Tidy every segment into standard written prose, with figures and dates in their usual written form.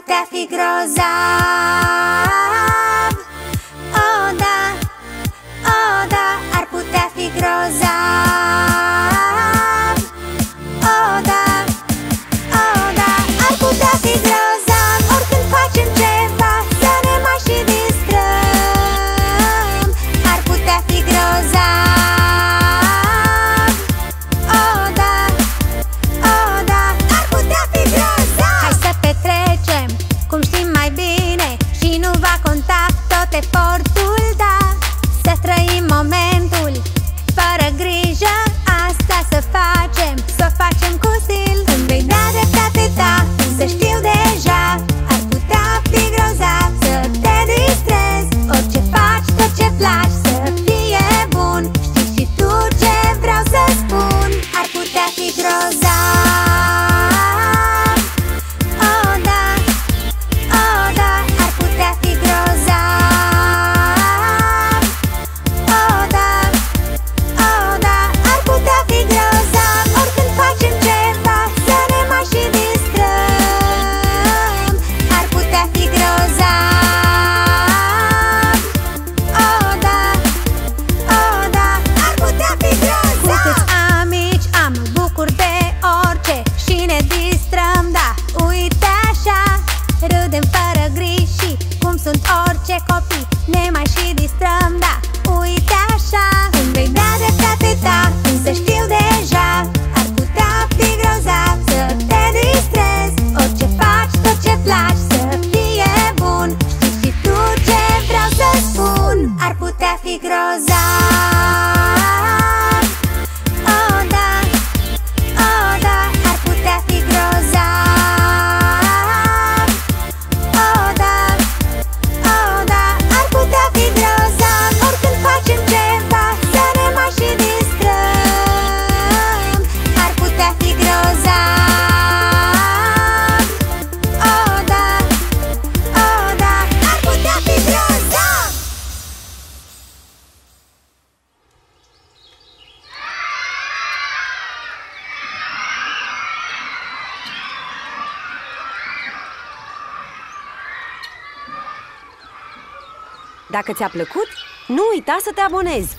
putea fi grozav. Oh da, ar putea fi grozav. Oh da, ar putea fi grozav. Oricând facem ceva să ne mai și distrăm, ar putea fi grozav. Oh da, ar putea fi grozav. Hai să petrecem cum știm mai bine și nu va conta tot efortul, da. Să trăim momentul fără grijă, asta să facem, să o facem cu stil. Îmi vei da dreptate, da, să știu deja, ar putea fi grozav să te distrezi. Orice faci, tot ce faci, să fie bun. Știi și tu ce vreau să spun, ar putea fi grozav. Oh da, ar putea fi grozav. Oh da, ar putea fi grozav. Oricând facem ceva să ne mai și distrăm, ar putea fi grozav. Oh da, ar putea fi grozav. Cu câți amici am, bucur de orice și ne distrăm, da, uite așa. Râdem fără griji și cum sunt orice copii, ne mai și distrăm, da, uite așa. Îmi vei da dreptate, da, însă știu deja, ar putea fi grozav să te distrezi. Orice faci, tot ce faci, să fie bun. Știi și tu ce vreau să spun, ar putea fi grozav. Oh da, ar putea fi grozav. Oh da, ar putea fi grozav. Oricând facem ceva să ne mai și distrăm, ar putea fi grozav. Oh da, ar putea fi grozav. Dacă ți-a plăcut, nu uita să te abonezi!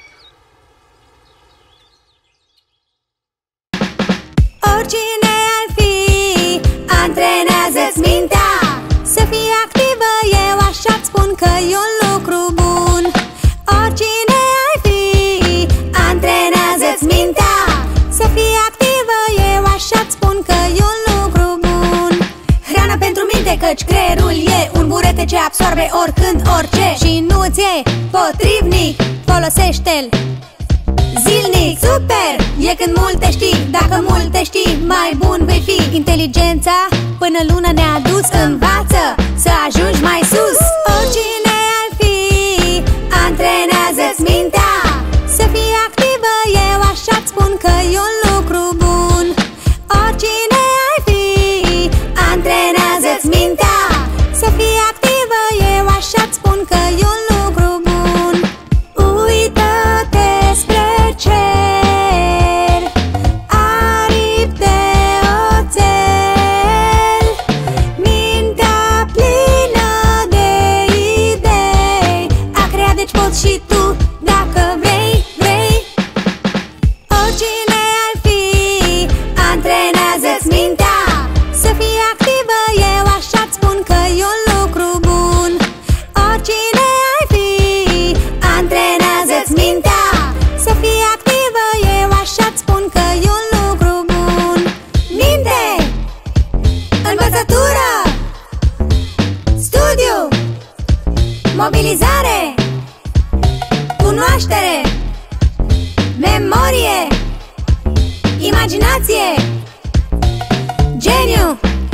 Oricine ar fi, antrenează-ți mintea să fii activă, eu așa-ți spun că e un lucru bun. Oricine ar fi, antrenează-ți mintea să fii activă, eu așa-ți spun că e un lucru bun. Hrană pentru minte, căci creierul e un burete ce absorbe oricând, orice și nu ți e potrivnic, folosește-l zilnic. Super! E când multe știi, dacă multe știi, mai bun vei fi. Inteligența până luna ne-a dus, învață să ajungi mai sus. Oricine ar fi, antrenează-ți mintea să fii activă, eu așa-ți spun că e un lucru bun. Oricine ar fi, antrenează-ți mintea să fii activă, eu așa-ți spun că e un lucru bun. Uită-te spre cer, aripi de oțel, mintea plină de idei, a crea deci poți și tu, dacă vrei. Oricine ar fi, antrenează-ți mintea să fii activă, eu așa-ți spun că e un lucru bun. Oricine ar fi, antrenează-ți mintea să fii activă, eu așa-ți spun că e un lucru bun. Minte, învățătură, studiu, mobilizare, cunoaștere, memorie, imaginație, geniu,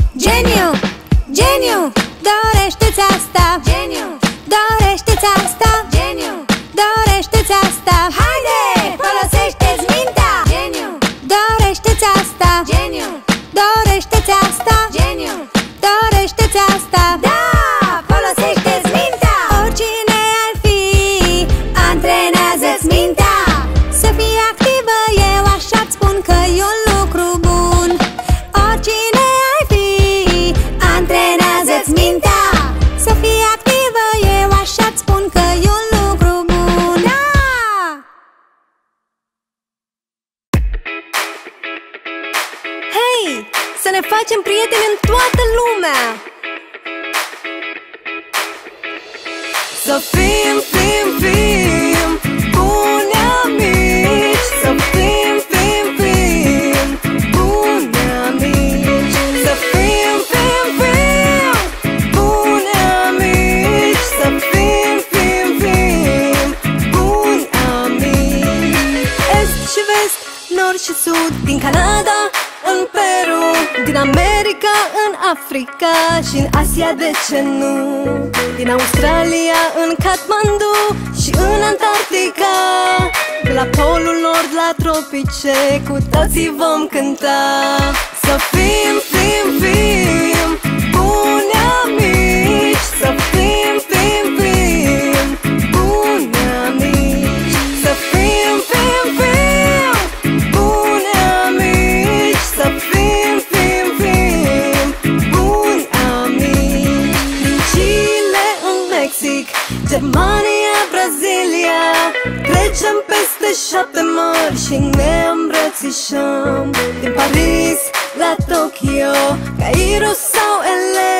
dorește-ți asta. Geniu, dorește-ți asta. Geniu, dorește-ți asta. Haide, folosește-ți mintea. Geniu, dorește-ți asta. Geniu, dorește-ți asta. Geniu, dorește-ți asta. Da, folosește-ți mintea. Oricine ar fi, antrenează-ți mintea să fii activă, eu așa-ți spun că e un lucru bun. Oricine ar fi, antrenează ne facem prieteni în toată lumea. Să fim, fim, fim buni amici. Să fim, fim, fim buni amici. Să fim, fim, fim buni amici. Să fim, fim, fim buni amici. Est și vest, nord și sud, din Canada în Peru, din America în Africa și în Asia, de ce nu? Din Australia în Kathmandu și în Antarctica, de la Polul Nord la tropice, cu toții vom cânta. Să fim, fim, fim buni amici. Să fim, fim, fim buni amici. Să fim, fim, fim buni amici. Să fim, fim, fim buni amici. Din Chile în Mexic, Germania, Brazilia, trecem peste 7 mări și ne îmbrățișăm. Din Paris la Tokyo, Cairo sau LA,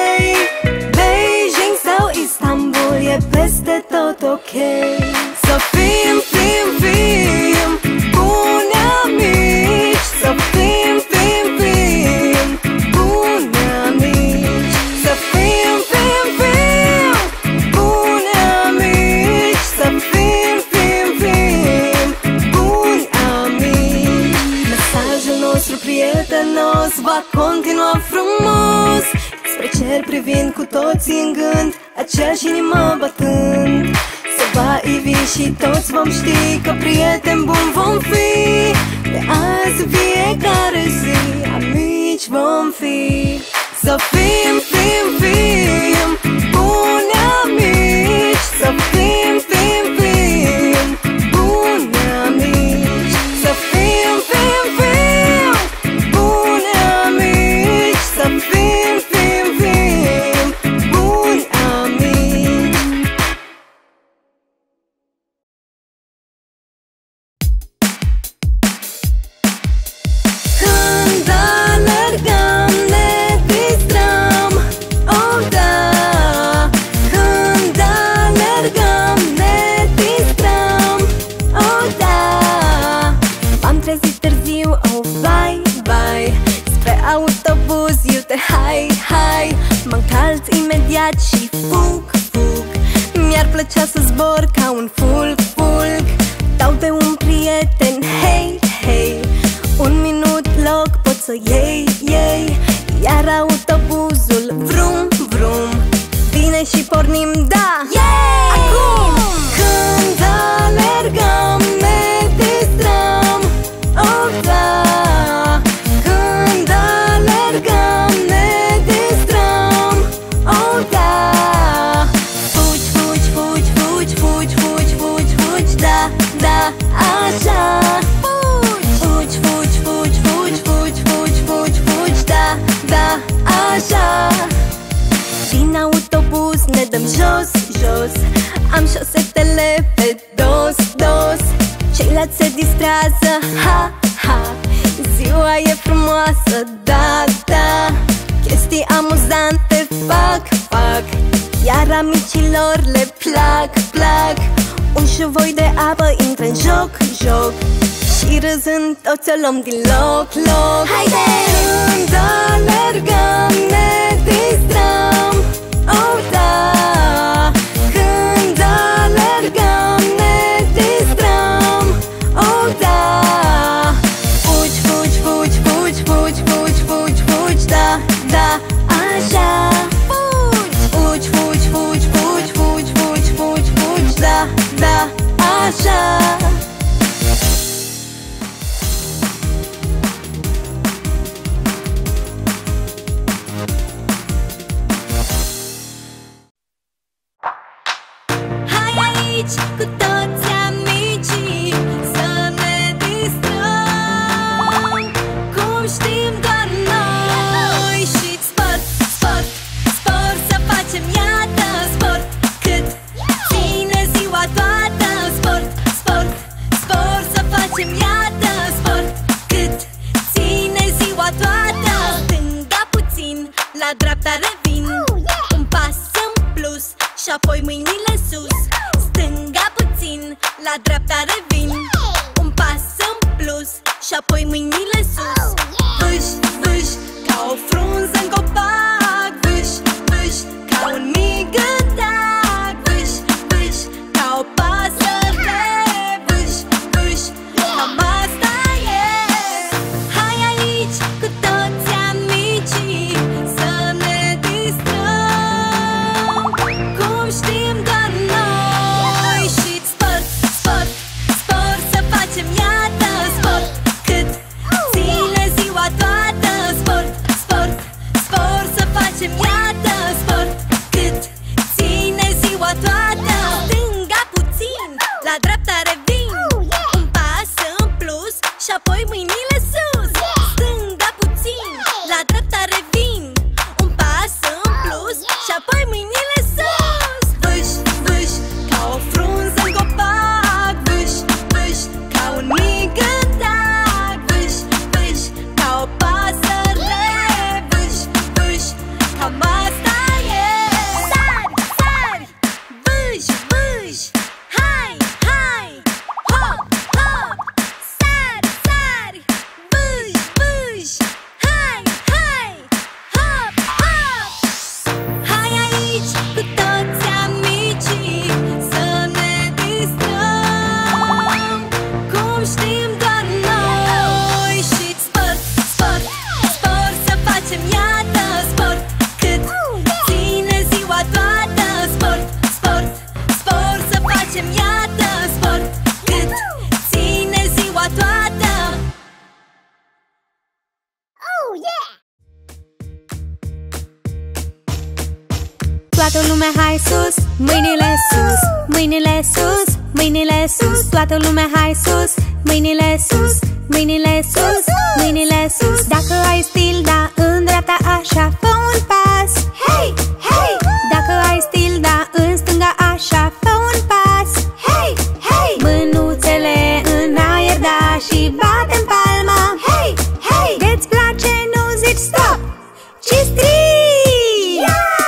Beijing sau Istanbul, e peste tot ok. Să fim, fim, fim buni amici. Să fim, fim, fim buni amici. Să fim, fim, fim buni amici. Să fim, fim, fim buni amici. Mesajul nostru prietenos va continua frumos, spre cer privind cu toții în gând, aceeași inimă bătând. Se va ivi și toți vom ști că prieteni buni vom fi. De azi fiecare zi amici vom fi. Să fim, fim, fim buni amici. Să fim, fim, fim buni amici. Să fim, fim, fim buni amici. Să fim, fim, fim buni amici. Când alergăm ne distram, oh da. Când alergăm ne distram, oh da. M-am trezit târziu, oh vai, vai, spre autobuz, iute, hai, hai. Mă încalț imediat și fug, fug. Mi-ar plăcea să zbor ca un fulg, fulg. Dau de un prieten, hei, hei. Un minut loc pot să iei, iei. Iar autobuzul vrum, vrum vine și pornim, da, yeah! Acum! Când alergăm ne distram, oh da. Când alergăm ne distram, oh da. Fugi, fugi, fugi, fugi, fugi, fugi, fugi, fugi, da, da, așa. Fugi, fugi, fugi, fugi, fugi, fugi, fugi, fugi, da, da, așa. Din autobuz ne dăm jos, jos. Am șosetele pe dos, dos. Ceilalți se distrează, ha, ha. Ziua e frumoasă, da, da. Chestii amuzante fac, fac. Iar amicilor le plac, plac. Un șuvoi de apă intră în joc, joc. Și râzând toți o luăm din loc, loc. Haide! Când alergăm ne distram, oh da. Când alergăm ne distram, oh da. Fugi, fugi, fugi, fugi, fugi, fugi, fugi, fugi, da, da, așa. Fugi, fugi, fugi, fugi, fugi, fugi, fugi, fugi, da, da, așa. Cu toți amicii să ne distrăm, cum știm doar noi. Și sport, sport, sport să facem, iată, sport, cât ține ziua toată. Sport, sport, sport să facem, iată, sport, cât ține ziua toată. Stând dreapta revin. Un pas în plus și apoi mâinile sus. Stânga puțin, la dreapta revin. Un pas în plus și apoi mâinile sus. Vâș, vâș, ca o frunză în copac. Vâș, vâș, ca un mic gândac. Vâș, vâș, ca o pasăre. Vâș, vâș, cam asta e. Hai aici cu toți amicii să ne distrăm, cum știm doar noi. Și sport, sport, sport să facem, iată, sport, cât ține ziua toată. Sport, sport, sport să facem, iată, sport, cât ține ziua toată. Stânga puțin, la dreapta revin. Un pas în plus și apoi mâinile sus. Stânga puțin, la dreapta revin. Un pas în plus și apoi mâinile sus. Vâș, vâș, ca o frunză în copac. Vâș, vâș, ca un mic gândac. Vâș, vâș, ca o pasăre. Vâș, vâș, cam asta e. Sari, sari, vâș, vâș, hai, hai, hop, hop. Sari, sari, vâș, vâș, hai, hai, hop, hop. Hai aici cu toți amicii să ne distrăm, cum știm doar noi. Și sport, sport, sport să facem, iată, sport, cât ține ziua toată. Sport, sport, sport să facem, iată, sport, cât ține ziua toată. Toată lumea hai sus, mâinile sus, mâinile sus, mâinile sus. Toată lumea hai sus, mâinile sus, mâinile sus, mâinile sus. Dacă ai stil, da, în dreapta așa, fă un pas. Hei, hei! Dacă ai stil, da, în stânga așa, fă un pas. Hei, hei! Mânuțele în aer, da, și bate-n palma. Hei, hei! De-ți place, nu zici stop, ci strigi.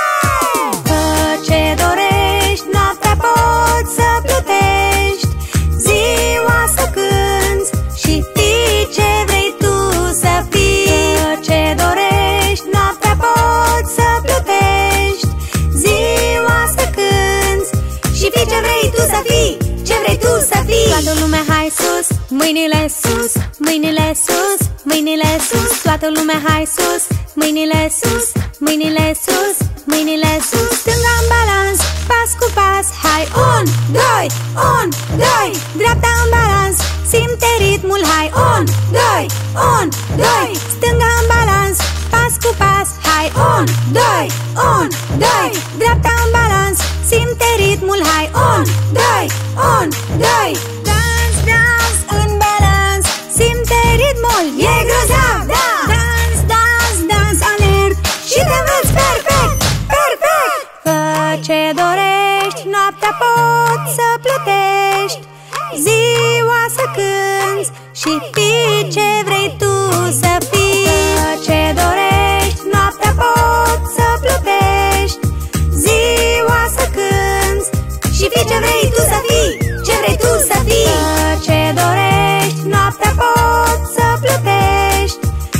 Fă ce dorești, noaptea poți să plutești, ziua să cânți și fii ce vrei tu să fii. Fă ce dorești, noaptea poți să plutești, ziua să cânți și fii ce vrei tu să fii, ce vrei tu să fii. Toată lumea hai sus, mâinile sus, mâinile sus, mâinile sus. Toată lumea hai sus, mâinile sus, mâinile sus, mâinile sus. Stânga în balans, pas cu pas. Hai, 1, 2, 1, 2. Dreapta în balans, simte ritmul. Hai, 1, 2, 1, 2. Stânga în balans, pas cu pas. Hai, 1, 2, 1, 2. Dreapta în balans, simte ritmul. Hai, 1, 2, 1, 2. Dans, dans în balans, simte ritmul. E grozav, da! Dans, dans, dans alert și te înveți perfect, perfect. Fă ce dorești, noaptea poți să plutești, ziua să cânți și fii ce vrei tu să fii. Fă ce dorești, noaptea poți să plutești, ziua să cânți și fii ce vrei tu să fii, ce vrei tu să fii. Fă ce dorești, noaptea poți să plutești,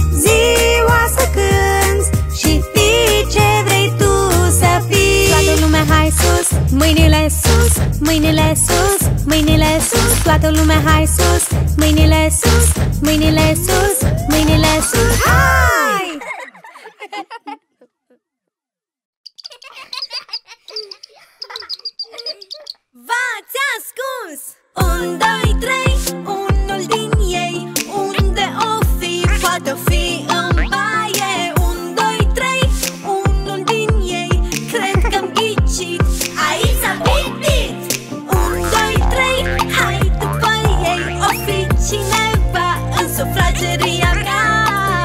ziua să cânți și fii ce vrei tu să fii. Toată lumea hai sus, mâinile sus, mâinile sus, mâinile sus. Toată lumea hai sus, mâinile sus, mâinile sus, mâinile sus. Hai! V-ați ascuns! 1, 2, 3, unul din ei, unde o fi, poate fi în baie. 1, 2, 3, unul din ei, cred că-mi ghicit, aici s-a pitit. 1, 2, 3, hai după ei, o fi cineva în sufrageria mea.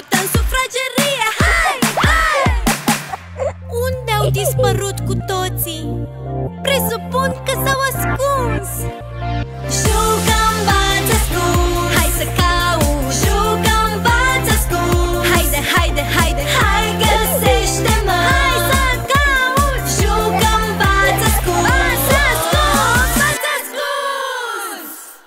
căutăm sufragerie. Hai, hai! Unde au dispărut cu toții? Presupun că s-au ascuns. Jucăm bați ascuns. Hai să caut. Jucăm bați ascuns. Haide, haide, haide, hai, găsește-mă. Hai să caut. Jucăm bați ascuns. Bați ascuns, bați ascuns.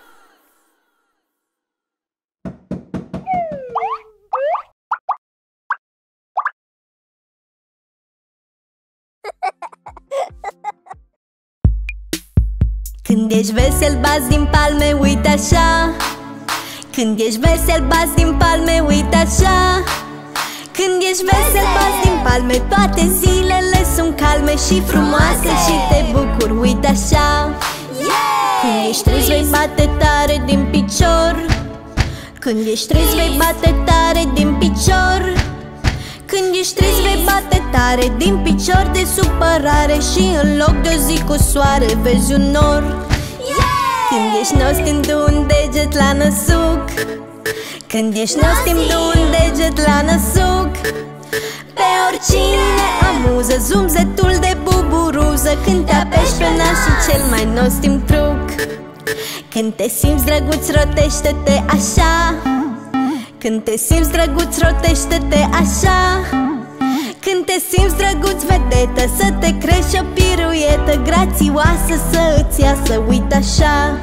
Când ești vesel, bați din palme, uite așa. Când ești vesel, bați din palme, uite așa. Când ești vesel, bați din palme, toate zilele sunt calme și frumoase și te bucuri, uite așa. Când ești trist, vei bate tare din picior. Când ești trist, vei bate tare din picior. Când ești trist, vei bate tare din picior de supărare și în loc de o zi cu soare vezi un nor. Când ești nostim, du un deget la năsuc. Când ești nostim, du un deget la năsuc. Pe oricine amuză zumzetul de buburuză când te apeși pe nas și cel mai nostim truc. Când te simți drăguț, rotește-te așa. Când te simți drăguț, rotește-te așa. Când te simți drăguț, vedetă, să te crești o piruietă grațioasă să îți iasă, uite așa.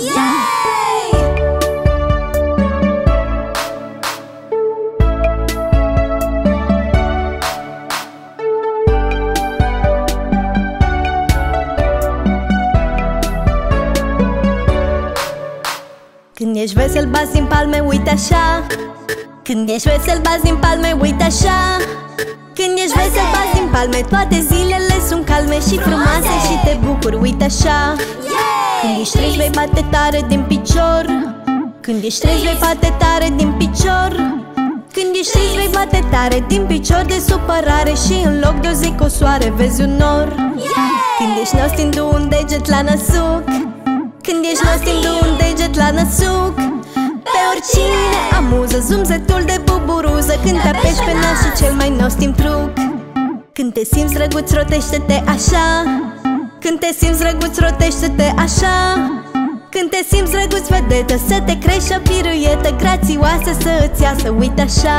Când ești vesel, bați din palme, uite așa. Când ești vesel, bați din palme, uite așa. Când ești vesel, bați din palme, toate zilele sunt calme și frumoase și te bucuri, uite așa. Când ești trist, vei bate tare din picior. Când ești trist, vei bate tare din picior. Când ești trist, vei bate tare din picior de supărare și în loc de o zi cu soare vezi un nor. Când ești nostim, du un deget la năsuc. Când ești nostim, du un deget la năsuc. Pe oricine amuză zumzetul de buburuză când te apeși pe nas și cel mai nostim truc. Când te simți drăguț, rotește-te așa. Când te simți drăguț, rotește-te așa. Când te simți drăguț, vedetă, să te crești o piruietă grațioasă să îți iasă, uite așa.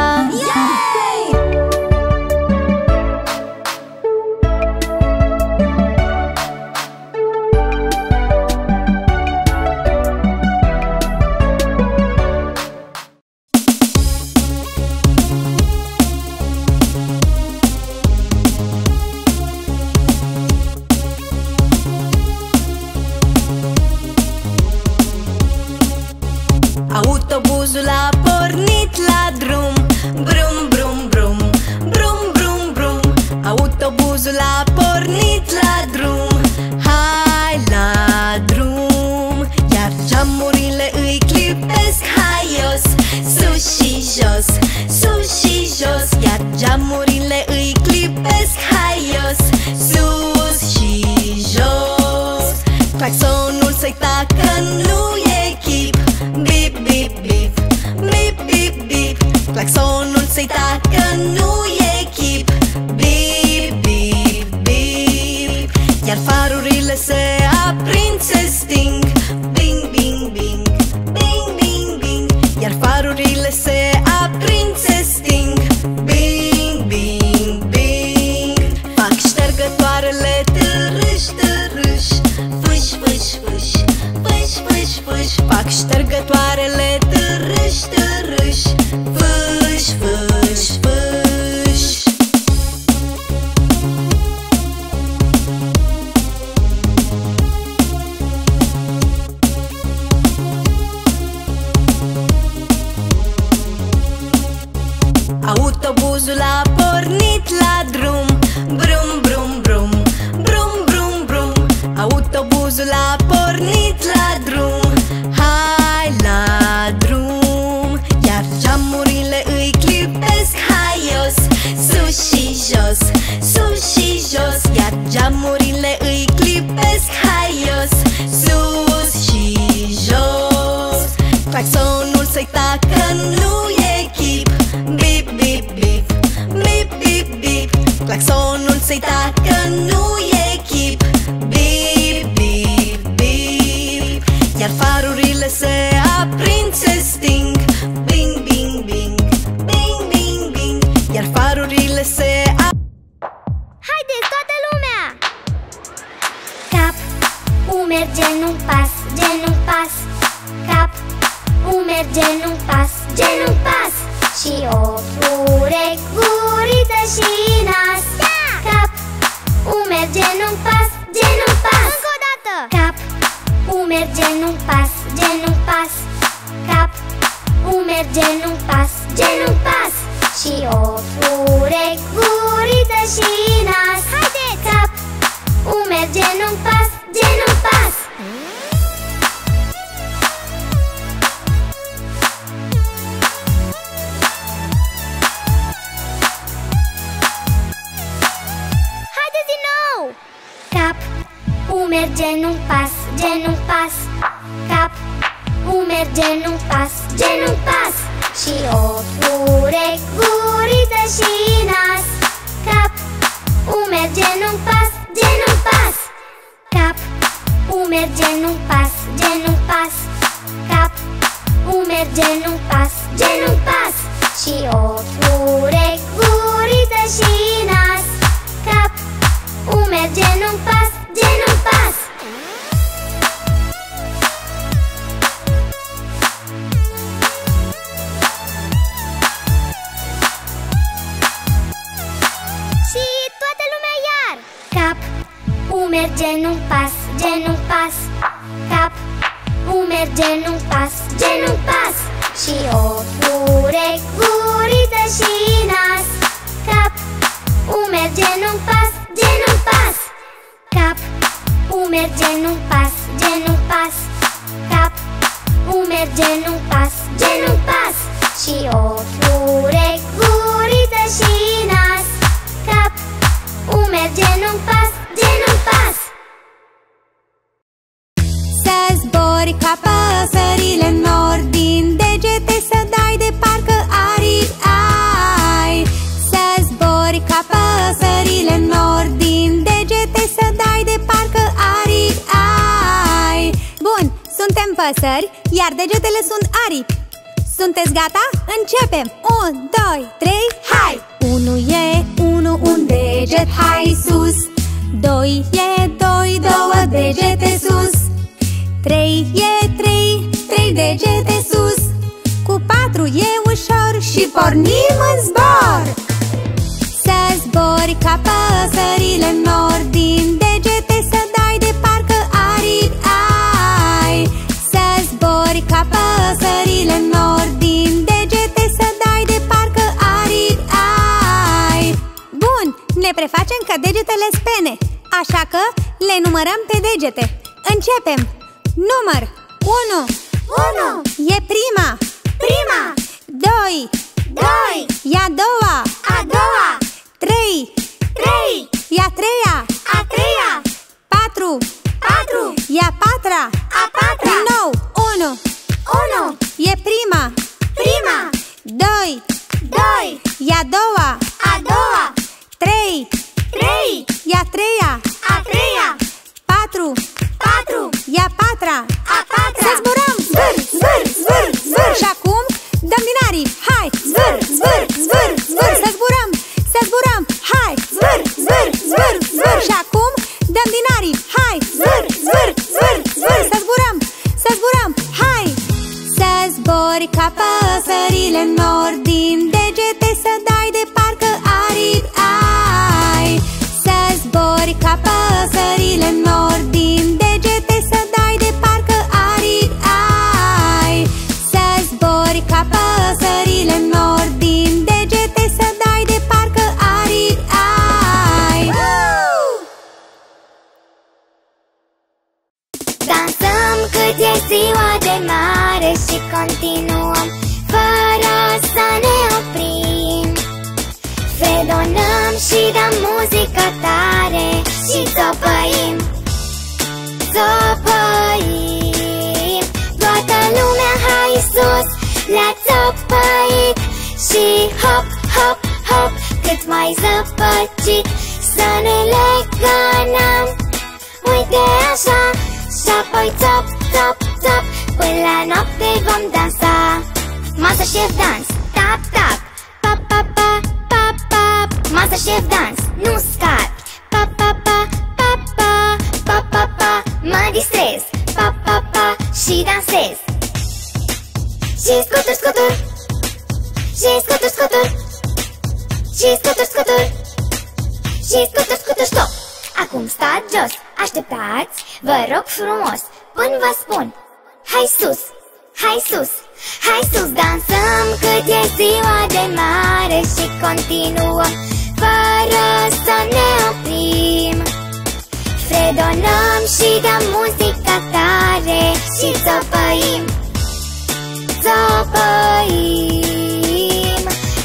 Autobuzul a pornit la drum. Brum, brum, brum, brum, brum, brum. Autobuzul a pornit la drum. Hai la drum. Iar geamurile îi clipesc haios, sus și jos, sus și jos. Iar geamurile îi clipesc haios, sus și jos. Claxonul să-i tacă, nu e chip. Bip, bip, bip, bip, bip, bip. Claxonul să-i tacă, nu e chip. Bip, bip, bip. Iar farurile se aprind, se sting. Bing, bing, bing, bing, bing, bing. Iar farurile se aprind, se sting. Bing, bing, bing. Fac ștergătoarele târâș, târâș. Fâș, fâș, fâș, fâș, fâș, fâș. Fac ștergătoarele târâș, târâș. Fâș, fâș, fâș. Autobuzul a pornit la drum. Brum, brum, brum, brum, brum, brum. Autobuzul a pornit la drum. Hai la drum. Iar geamurile îi clipesc haios, sus și jos, sus și jos. Iar geamurile îi clipesc haios, sus și jos. Claxonul să-i tacă, nu e chip. Bip, și nas. Cap, umeri, genunchi, pas, genunchi, pas. Încă o dată. Cap, umeri, genunchi, pas, genunchi, pas. Cap, umeri, genunchi, pas, genunchi, pas. Și ochi, urechi, guriță și nas. Haideți! Cap, umeri, genunchi, pas, genunchi, pas. Haideți din nou! Cap, umeri, genunchi, pas, genunchi, pas. Cap, umeri, genunchi, pas, genunchi, pas. Și ochi, urechi, guriță și nas. Cap, umeri, genunchi, pas, genunchi, pas. Cap, umeri, genunchi, pas, genunchi, pas. Cap, umeri, genunchi, pas, genunchi, pas. Și ochi, urechi, guriță și nas. Cap, umeri, genunchi, pas, genunchi, pas. Și toată lumea iar. Cap, umeri, genunchi, pas, genunchi, pas. Cap, umeri, genunchi, pas, genunchi, pas. Și ochi, urechi, guriță și nas. Cap, umeri, genunchi, pas, genunchi, pas. Cap, umeri, genunchi, pas, genunchi, pas. Cap, umeri, genunchi, pas, genunchi, pas. Și ochi, urechi, guriță și nas. Cap, umeri, genunchi, pas, genunchi, pas. Să zbori ca păsările nor, din degete să dai de parcă aripi ai. Să zbori ca păsările nor, din degete să dai de parcă aripi ai. Bun, suntem păsări, iar degetele sunt aripi. Sunteți gata? Începem! 1, 2, 3, hai! 1 e 1, un deget, hai sus. 2 e 2, 2 degete sus. 3 e 3, 3 degete sus. Cu 4 e ușor și pornim în zbor. Să zbori ca păsările nor, din degete să dai de parcă aripi ai. Să zbori ca păsările nor, din degete să dai de parcă aripi ai. Bun, ne prefacem ca degetele spene, așa că le numărăm pe degete. Începem! Număr 1 e prima. 2 e a doua. 3 e a treia. 4 e a patra. Din nou 1 e prima. 2 e a doua. 3 e a treia. 4 e a patra. Să zburăm! Zvâr, zvâr, zvâr, zvâr. Și acum dăm din aripi. Hai! Zvâr, zvâr, zvâr, zvâr. Să zburăm! Să zburăm! Hai! Zvâr, zvâr, zvâr, zvâr. Și acum dăm din aripi. Hai! Zvâr, zvâr, zvâr, zvâr. Să zburăm! Să zburăm! Hai! Să zbori ca păsările nor, din degete să dai de parcă aripi ai. Să zbori ca păsările nor, din degete să dai de parcă aripi ai. Să zbori ca păsările nor, din degete să dai de parcă aripi ai. Dansăm cât e ziua de mare și continuăm fără să ne oprim. Fredonăm și dăm muzică tare și țopăim. Toată lumea hai sus, la țopăit. Și hop, hop, hop, cât mai zăpăcit. Să ne legănăm, uite așa. Și apoi țop, țop, țop, până la noapte vom dansa. MasterChef Dans, tap, tap, pa, pa, pa, pa, pa. MasterChef Dans, nu scapi. Pa, pa, pa, pa, pa, pa, pa, pa. Mă distrez, pa, pa, pa, și dansez. Și scutur, scutur, și scutur, scutur, Și scutur, scutur. Și scutur, scutur, stop. Acum stați jos, așteptați, vă rog frumos, până vă spun. Hai sus, hai sus, hai sus. Dansăm cât e ziua de mare și continuăm fără să ne oprim. Fredonăm și dăm muzica tare și țopăim, țopăim.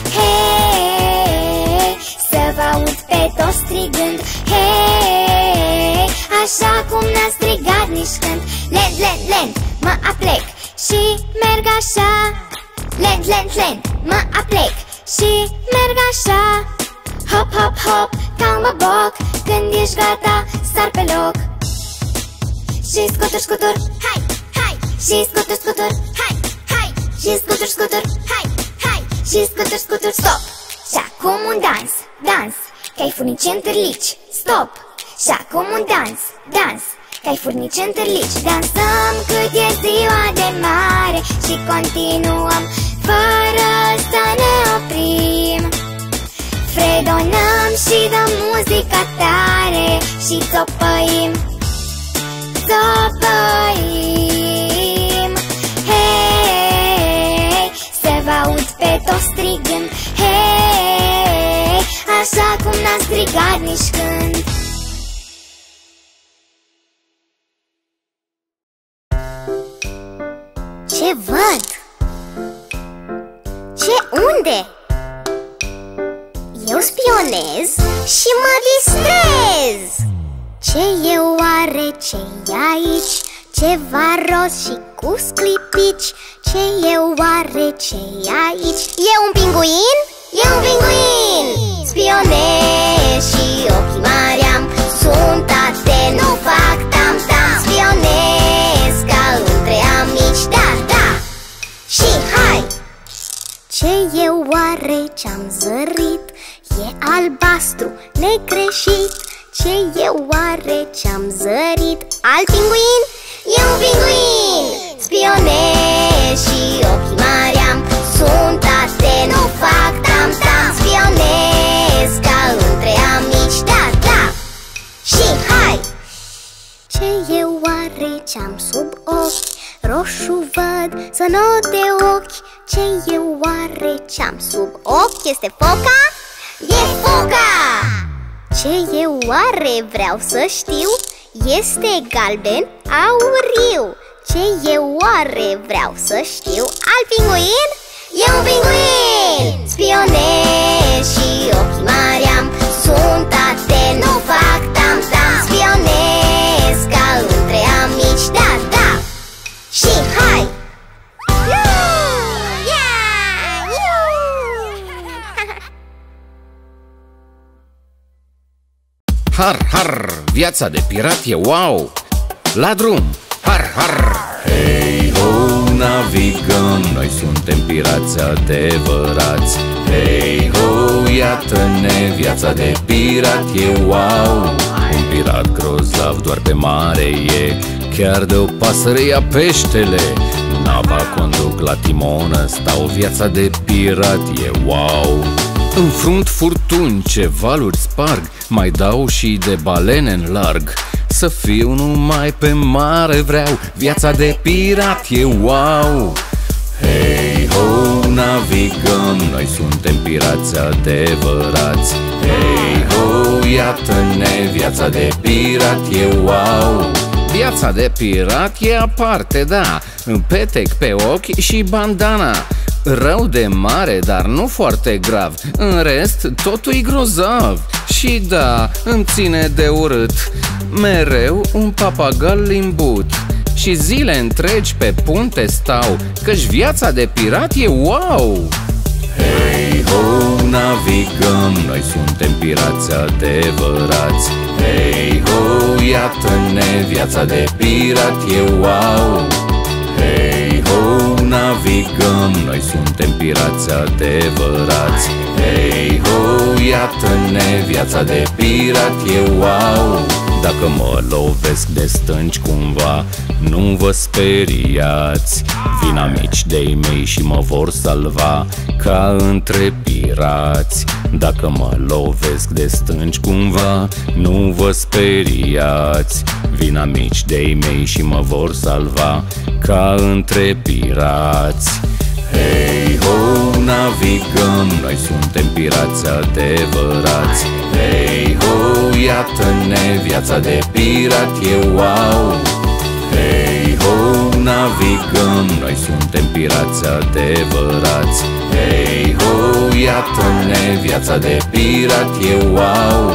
Hei, să vă aud pe toți strigând. Hei, așa cum n-a strigat nici când. Lent, lent, lent, mă aplec și merg așa. Lent, lent, lent, mă aplec și merg așa. Hop, hop, hop, ca un boboc. Când ești gata, sar pe loc. Și scutur, scutur, hai, hai. Și scutur, scutur, hai, hai. Și scutur, scutur, hai, hai. Și scutur, scutur, stop. Și acum un dans, dans, ca-i furnici întârlici. Stop. Și acum un dans, dans, ca-i furnici întârlici. Dansăm cât e ziua de mare și continuăm fără să ne oprim. Fredonăm și dăm muzica tare și țopăim, țopăim. Hei, să vă aud pe toți strigând. Hei, așa cum n-a strigat nici când. Ce văd? Ce unde? Eu spionez și mă distrez. Ce e oare, ce-i aici? Ceva roz și cu sclipici. Ce e oare, ce-i aici? E un pinguin? E un pinguin! Spionez și ochii mari am. Sunt atent, nu fac tam-tam. Spionez ca între amici, da, da. Și hai! Ce e oare, ce-am zărit? E albastru, negreșit. Ce e oare, ce-am zărit? Alt pinguin? E un pinguin! Spionez și ochii mari am. Sunt atent, nu fac tam-tam. Spionez ca între amici, da, da. Și hai! Ce e oare, ce-am sub ochi? Roșu văd, zănot de ochi. Ce e oare, ce-am sub ochi? Este foca? E foca! Ce e oare, vreau să știu? Este galben auriu. Ce e oare, vreau să știu? Alt pinguin? E un pinguin! Spionez și ochii mari am. Sunt atent, nu fac tam-tam. Spionez ca între amici, da, da. Și hai! Har, har, viața de pirat e wow! La drum, har, har! Hei ho, navigăm, noi suntem pirați adevărați. Hei ho, iată-ne, viața de pirat e wow! Un pirat grozav doar pe mare e, chiar de o pasăre ia peștele. Nava conduc la timonă, stau, viața de pirat e wow! Înfrunt furtuni, ce valuri sparg, mai dau și de balene în larg. Să fiu numai pe mare vreau, viața de pirat e wow! Hei ho, navigăm, noi suntem pirați adevărați. Hei ho, iată-ne, viața de pirat e wow! Viața de pirat e aparte, da, petec pe ochi și bandana. Rău de mare, dar nu foarte grav. În rest, totul-i grozav. Și da, îmi ține de urât mereu un papagal limbut. Și zile întregi pe punte stau, căci viața de pirat e wow! Hei ho, navigăm, noi suntem pirați adevărați. Hei ho, iată-ne, viața de pirat e wow! Hei ho, navigăm, noi suntem pirați adevărați. Hei ho, iată-ne, viața de pirat e wow! Dacă mă lovesc de stânci cumva, nu vă speriați. Vin amici de-ai mei și mă vor salva ca între pirați. Dacă mă lovesc de stânci cumva, nu vă speriați. Vin amici de-ai mei și mă vor salva ca între pirați. Hei ho, navigăm, noi suntem pirați adevărați. Hei ho, iată-ne, viața de pirat e wow. Hei ho, navigăm, noi suntem pirați adevărați. Hei ho, iată-ne, viața de pirat e wow.